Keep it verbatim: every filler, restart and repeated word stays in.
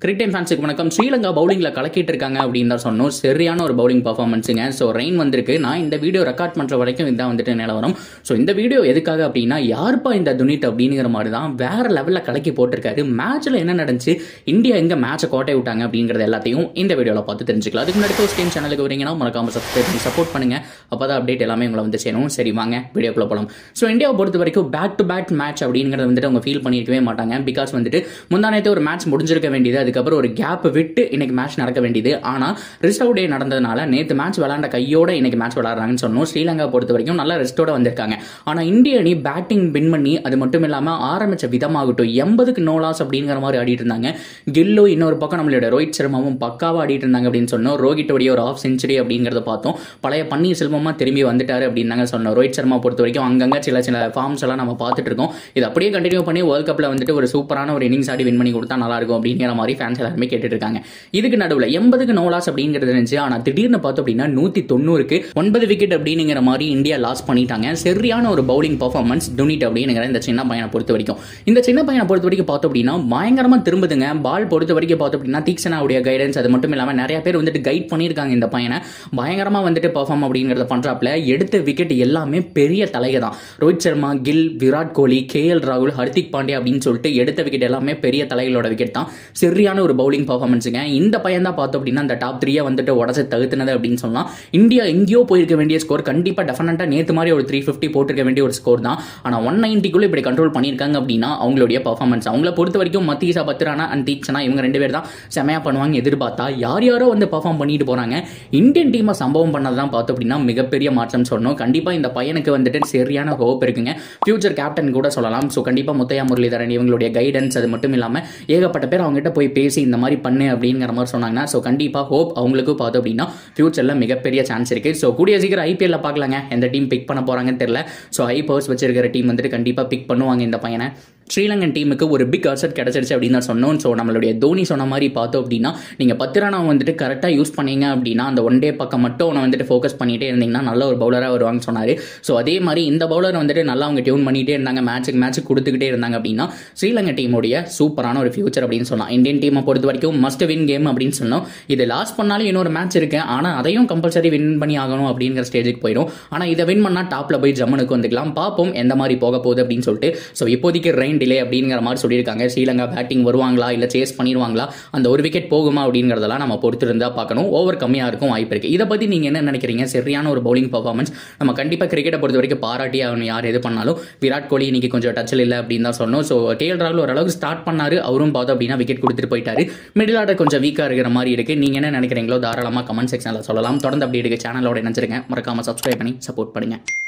Cricket time ஃபேன்ஸுக்கு வணக்கம். ஸ்ரீலங்கா பவுலிங்ல கலக்கிட்டு இருக்காங்க அப்படின்னு தான் சொன்னோம். சரியான ஒரு பவுலிங் பர்ஃபார்மன்ஸுங்க. ஸோ ரெயின் வந்திருக்கு. நான் இந்த வீடியோ ரெக்கார்ட் பண்ற வரைக்கும் இதான் வந்துட்டு நிலவரம். ஸோ இந்த வீடியோ எதுக்காக அப்படின்னா, யாருப்பா இந்த துனித் அப்படிங்கிற மாதிரி தான் வேற லெவல்ல கலக்கி போட்டிருக்காரு. மேட்ச்ல என்ன நடந்துச்சு, இந்தியா எங்க மேட்சை கோட்டை விட்டாங்க அப்படிங்கறது எல்லாத்தையும் இந்த வீடியோல பார்த்து தெரிஞ்சுக்கலாம். அதுக்கு முன்னாடி ஃபர்ஸ்ட் டைம் சேனலுக்கு வரீங்கன்னா மறக்காம சப்ஸ்கிரைப் பண்ணி சப்போர்ட் பண்ணுங்க. அப்பதான் அப்டேட் எல்லாமே உங்களை வந்து சேரும். சரி வாங்க வீடியோக்குள்ள போலாம். ஸோ இந்தியாவை பொறுத்த வரைக்கும் பேக் டு பேக் மேட்ச் அப்படிங்கறது வந்துட்டு அவங்க ஃபீல் பண்ணிருக்கவே மாட்டாங்க. பிகாஸ் வந்துட்டு முந்தானே ஒரு மேட்ச் முடிஞ்சிருக்க வேண்டியது, அதுக்கப்புறம் ஒரு கேப் விட்டு இன்னைக்கு மேட்ச் நடக்க வேண்டியது. ஆனா ரிஸ்ட் டே நடந்ததுனால நேத்து மேட்ச் விளையாண்ட கையோட இன்னைக்கு மேட்ச் விளையாடுறாங்கன்னு சொன்னோம். ஸ்ரீலங்கா பொறுத்த வரைக்கும் நல்ல ரெஸ்டோட வந்திருக்காங்க. ஆனா இந்திய அணி பேட்டிங் வின் பண்ணி, அது மட்டும் இல்லாம ஆரம்பிச்ச விதமாகட்டும், எண்பதுக்கு நோ லாஸ் அப்படிங்கிற மாதிரி ஆடிட்டு இருந்தாங்க. கில்லு இன்னொரு பக்கம் நம்மளோட ரோஹித் சர்மாவும் பக்காவா ஆடிட்டு இருந்தாங்க அப்படின்னு சொன்னோம். ரோஹித்தோடைய ஒரு ஆஃப் செஞ்சுரி அப்படிங்கறத பார்த்தோம். பழைய பன்னீர் செல்வமா திரும்பி வந்துட்டாரு அப்படின்னு சொன்னோம். ரோஹித் சர்மா பொறுத்த வரைக்கும் அங்கங்க சில சில ஃபார்ம்ஸ் எல்லாம் நம்ம பார்த்துட்டு இருக்கோம். இது அப்படியே கண்டினியூ பண்ணி வேர்ல்ட் கப்ல வந்துட்டு ஒரு சூப்பரான ஒரு இன்னிங்ஸ் ஆடி வின் பண்ணி கொடுத்தா நல்லா இருக்கும் அப்படிங்கிற மாதிரி ஃபேன்ஸ் எல்லாருமே கேட்டுட்டு இருக்காங்க. இதுக்கு நடுவில் எண்பதுக்கு நோ லாஸ் அப்படிங்கிறது இருந்துச்சு. ஆனா திடீர்னு பார்த்தோம் அப்படின்னா நூத்தி தொண்ணூறுக்கு ஒன்பது விக்கெட் அப்படிங்கிற மாதிரி இந்தியா லாஸ் பண்ணிட்டாங்க. சரியான ஒரு பவுலிங் பர்ஃபார்மன்ஸ் துனித் அப்படிங்கிற இந்த சின்ன பையனை பொறுத்த வரைக்கும். இந்த சின்ன பையனை பொறுத்த வரைக்கும் பார்த்தோம் அப்படின்னா பயங்கரமா திரும்புதுங்க. பால் பொறுத்த வரைக்கும் பார்த்தோம் அப்படின்னா தீக்ஷனாவுடைய கைடன்ஸ், அது மட்டும் இல்லாம நிறைய பேர் வந்துட்டு கைட் பண்ணியிருக்காங்க இந்த பையனை. பயங்கரமா வந்துட்டு பர்ஃபார்ம் அப்படிங்கறத பண்றாப்ல. எடுத்த விக்கெட் எல்லாமே பெரிய தலைக தான். ரோஹித் சர்மா, கில், விராட் கோலி, கே எல் ராகுல், ஹர்திக் பாண்டியா அப்படின்னு சொல்லிட்டு எடுத்த விக்கெட் எல்லாமே பெரிய தலைகளோட விக்கெட் தான். சரியான ஒரு பவுலிங் பர்ஃபார்மன்ஸுங்க. இந்த பையன் தான் பார்த்தோம் அப்படின்னா அந்த டாப் த்ரீயா வந்துட்டு உடச்சு தகுத்துனது அப்படின்னு சொல்லலாம். இந்தியா எங்கேயோ போயிருக்க வேண்டிய ஸ்கோர் கண்டிப்பா டெஃபினட்டா நேத்து மாதிரி ஒரு த்ரீ பிப்டி போட்டிருக்க வேண்டிய ஒரு ஸ்கோர் தான். ஆனா ஒன் நைன்டிக்குள்ள இப்படி கண்ட்ரோல் பண்ணிருக்காங்க அப்படின்னா அவங்களுடைய பர்ஃபார்மன்ஸ். அவங்கள பொறுத்த வரைக்கும் மத்தீசா பத்ரானா அண்ட் தீக்ஷனா இவங்க ரெண்டு பேர் தான் செமையா பண்ணுவாங்க எதிர்பார்த்தா. யார் யாரோ வந்து பர்ஃபார்ம் பண்ணிட்டு போறாங்க. இந்தியன் டீமை சம்பவம் பண்ணதான் பார்த்தோம் அப்படின்னா மிகப்பெரிய மாற்றம் சொன்னோம். கண்டிப்பா இந்த பையனுக்கு வந்துட்டு சரியான ஹோப் இருக்குங்க. ஃபியூச்சர் கேப்டன் கூட சொல்லலாம். ஸோ கண்டிப்பா முத்தையா முரளிதரன் இவங்களுடைய கைடன்ஸ், அது மட்டும் இல்லாம ஏகப்பட்ட பேர் அவங்க கிட்ட போய் பேசி இந்த மாதிரி பண்ணு அப்படிங்கிற மாதிரி சொன்னாங்கன்னா ஸோ கண்டிப்பா ஹோப் அவங்களுக்கு பார்த்தோம் அப்படின்னா ஃபியூச்சர்ல மிகப்பெரிய சான்ஸ் இருக்கு. ஸோ கூடிய சீக்கிரம் ஐபிஎல்ல பார்க்கலாங்க. எந்த டீம் பிக் பண்ண போறாங்கன்னு தெரியல. ஸோ ஹை பவர்ஸ் வச்சிருக்கிற டீம் வந்துட்டு கண்டிப்பா பிக் பண்ணுவாங்க இந்த பையனை. ஸ்ரீலங்கன் டீமுக்கு ஒரு பிக் அசட் கிடைச்சிருச்சு அப்படின்னு தான் சொன்னோம். ஸோ நம்மளுடைய தோனி சொன்ன மாதிரி பார்த்தோம் அப்படின்னா நீங்கள் பத்து ரன் வந்துட்டு கரெக்டாக யூஸ் பண்ணீங்க அப்படின்னா அந்த ஒன் டே பக்கம் மட்டும் அவனை வந்துட்டு ஃபோக்கஸ் பண்ணிட்டே இருந்தீங்கன்னா நல்ல ஒரு பவுலராக வருவாங்கன்னு சொன்னார். ஸோ அதே மாதிரி இந்த பவுலர் வந்துட்டு நல்லா அவங்க டியூன் பண்ணிட்டே இருந்தாங்க, மேட்சுக்கு மேட்சுக்கு கொடுத்துக்கிட்டே இருந்தாங்க அப்படின்னா ஸ்ரீலங்கா டீமுடைய சூப்பரான ஒரு ஃபியூச்சர் அப்படின்னு சொல்லலாம். இந்தியன் டீமை பொறுத்த வரைக்கும் மஸ்ட் வின் கேம் அப்படின்னு சொன்னோம். இது லாஸ் பண்ணாலும் இன்னொரு மேட்ச் இருக்கு, ஆனால் அதையும் கம்பல்சரி வின் பண்ணி ஆகணும் அப்படிங்கிற ஸ்டேஜுக்கு போயிடும். ஆனால் இதை வின் பண்ணால் டாப்ல போய் ஜம்முனுக்கு வந்துக்கலாம். பார்ப்போம் எந்த மாதிரி போக போகுது அப்படின்னு சொல்லிட்டு. ஸோ இப்போதைக்கு ரெயின் டிலே அப்படிங்கிற மாதிரி சொல்லியிருக்காங்க. ஸ்ரீலங்கா பேட்டிங் வருவாங்களா இல்ல சேஸ் பண்ணிடுவாங்களா, அந்த ஒரு விக்கெட் போகுமா அப்படிங்கறதெல்லாம் நம்ம பொறுத்து இருந்தா பார்க்கணும். ஓவர் கம்மியா இருக்கும் வாய்ப்பு இருக்கு. இதை பத்தி நீங்க என்ன நினைக்கிறீங்க? சரியான ஒரு பவுலிங் பர்ஃபார்மன்ஸ். நம்ம கண்டிப்பா கிரிக்கெட்டை பொறுத்த வரைக்கும் பாராட்டி ஆகணும் யார் எது பண்ணாலும். விராட் கோலி இன்னைக்கு கொஞ்சம் டச்சில் இல்லை அப்படின்னு தான் சொன்னோம். ஸோ கே எல் ராகுல் ஓரளவுக்கு ஸ்டார்ட் பண்ணாரு, அவரும் பார்த்தோம் அப்படின்னா விக்கெட் கொடுத்துட்டு போயிட்டாரு. மிடில் ஆர்டர் கொஞ்சம் வீக்கா இருக்கிற மாதிரி இருக்கு. நீங்க என்ன நினைக்கிறீங்களோ தாராளமா கமெண்ட் செக்ஷன்ல சொல்லலாம். தொடர்ந்து அப்படி இருக்கு சேனலோட நினைச்சிருங்க. மறக்காம சப்ஸ்கிரைப் பண்ணி சப்போர்ட் பண்ணுங்க.